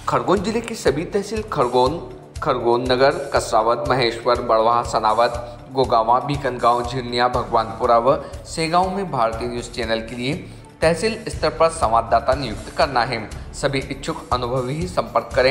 खरगोन जिले की सभी तहसील खरगोन नगर, कसरावद, महेश्वर, बड़वाह, सनावद, गोगावा, बीकनगांव, झिरनिया, भगवानपुरा व सेगांव में भारतीय न्यूज चैनल के लिए तहसील स्तर पर संवाददाता नियुक्त करना है। सभी इच्छुक अनुभवी ही संपर्क करें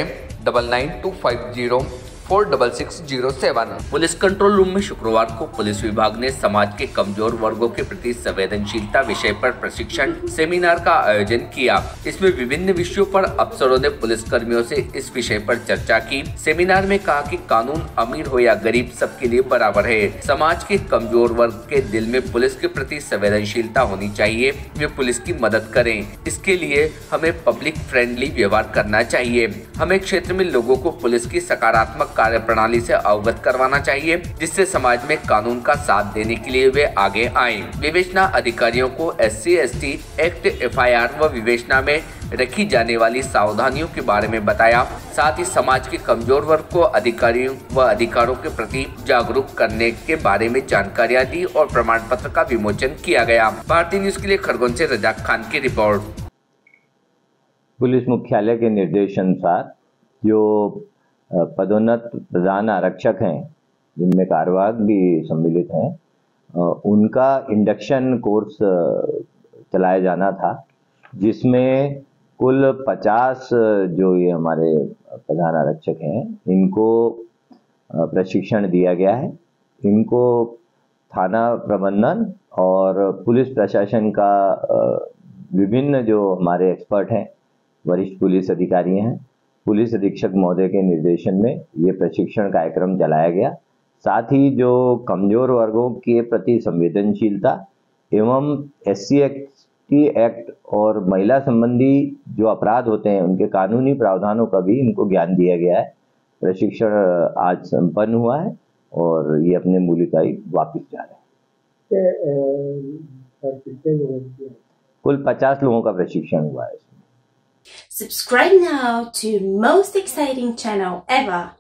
9925046607। पुलिस कंट्रोल रूम में शुक्रवार को पुलिस विभाग ने समाज के कमजोर वर्गों के प्रति संवेदनशीलता विषय पर प्रशिक्षण सेमिनार का आयोजन किया। इसमें विभिन्न विषयों पर अफसरों ने पुलिस कर्मियों से इस विषय पर चर्चा की। सेमिनार में कहा कि कानून अमीर हो या गरीब सबके लिए बराबर है। समाज के कमजोर वर्ग के दिल में पुलिस के प्रति संवेदनशीलता होनी चाहिए, वे पुलिस की मदद करें। इसके लिए हमें पब्लिक फ्रेंडली व्यवहार करना चाहिए। हमें क्षेत्र में लोगों को पुलिस की सकारात्मक कार्य प्रणाली से अवगत करवाना चाहिए, जिससे समाज में कानून का साथ देने के लिए वे आगे आएं। विवेचना अधिकारियों को SC/ST एक्ट, FIR व विवेचना में रखी जाने वाली सावधानियों के बारे में बताया। साथ ही समाज के कमजोर वर्ग को अधिकारियों व अधिकारों के प्रति जागरूक करने के बारे में जानकारियां दी और प्रमाण पत्र का विमोचन किया गया। भारतीय न्यूज के लिए खरगोन से रजाक खान की रिपोर्ट। पुलिस मुख्यालय के निर्देशानुसार जो पदोन्नत प्रधान आरक्षक हैं, जिनमें कार्यवाहक भी सम्मिलित हैं, उनका इंडक्शन कोर्स चलाया जाना था, जिसमें कुल 50 जो ये हमारे प्रधान आरक्षक हैं, इनको प्रशिक्षण दिया गया है। इनको थाना प्रबंधन और पुलिस प्रशासन का विभिन्न जो हमारे एक्सपर्ट हैं, वरिष्ठ पुलिस अधिकारी हैं, पुलिस अधीक्षक महोदय के निर्देशन में ये प्रशिक्षण कार्यक्रम चलाया गया। साथ ही जो कमजोर वर्गों के प्रति संवेदनशीलता एवं SC/ST एक्ट और महिला संबंधी जो अपराध होते हैं, उनके कानूनी प्रावधानों का भी इनको ज्ञान दिया गया है। प्रशिक्षण आज संपन्न हुआ है और ये अपने मूल इकाई वापिस जा रहे हैं। कुल 50 लोगों का प्रशिक्षण हुआ है। Subscribe now to most exciting channel ever.